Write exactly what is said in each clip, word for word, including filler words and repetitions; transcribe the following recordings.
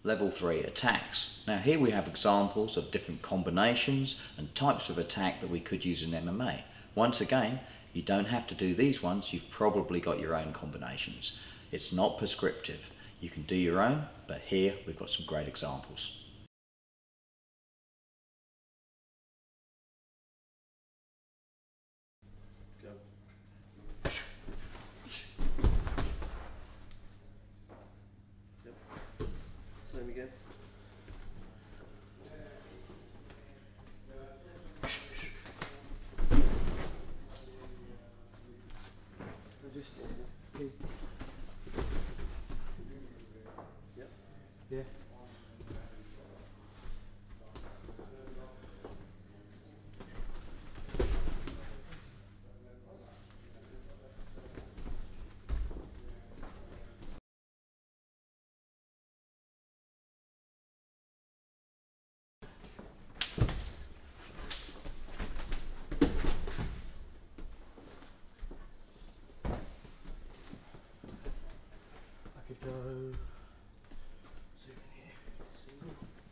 Level three, attacks. Now here we have examples of different combinations and types of attack that we could use in M M A. Once again, you don't have to do these ones, you've probably got your own combinations. It's not prescriptive. You can do your own, but here we've got some great examples. Go. Yep. Same again. Just yep. Yeah. I could go zoom in here. Zoom.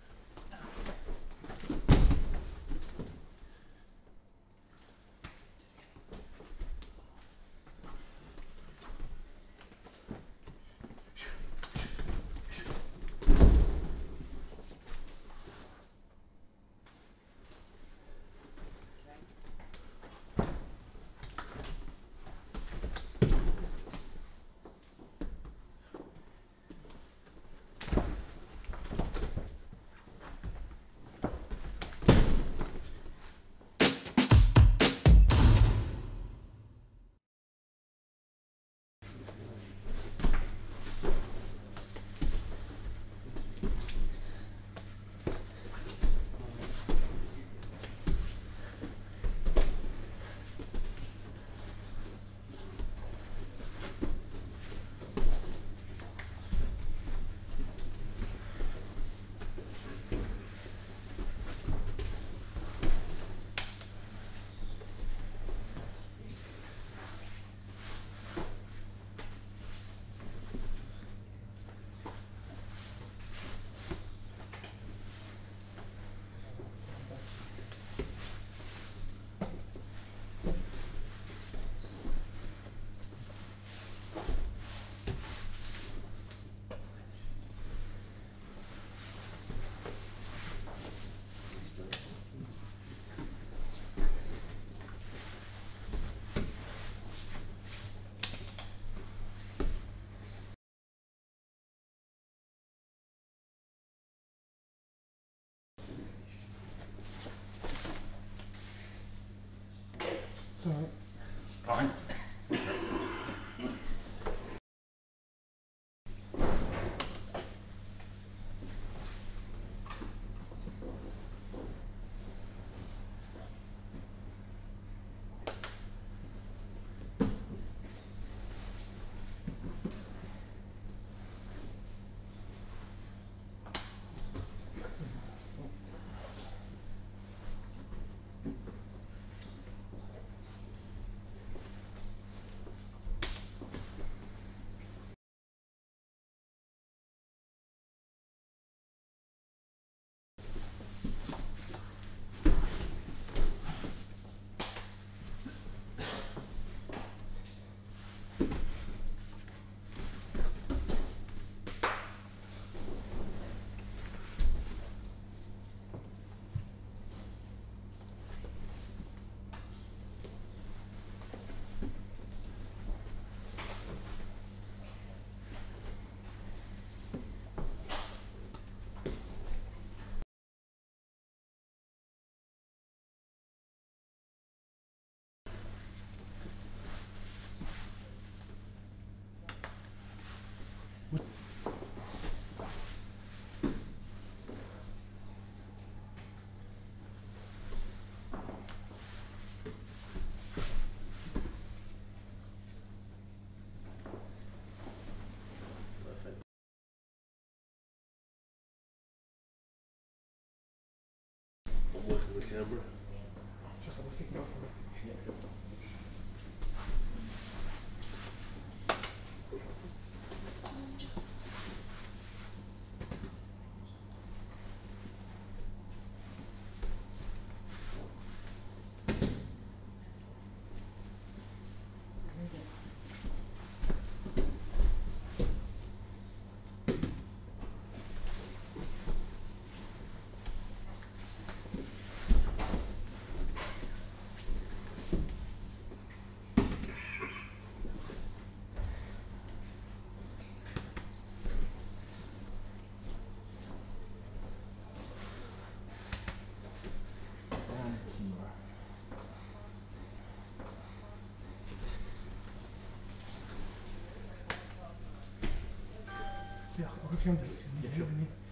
Sorry. Fine. Working the camera. Just have a figure off of it. I'll go film it. Yeah, sure.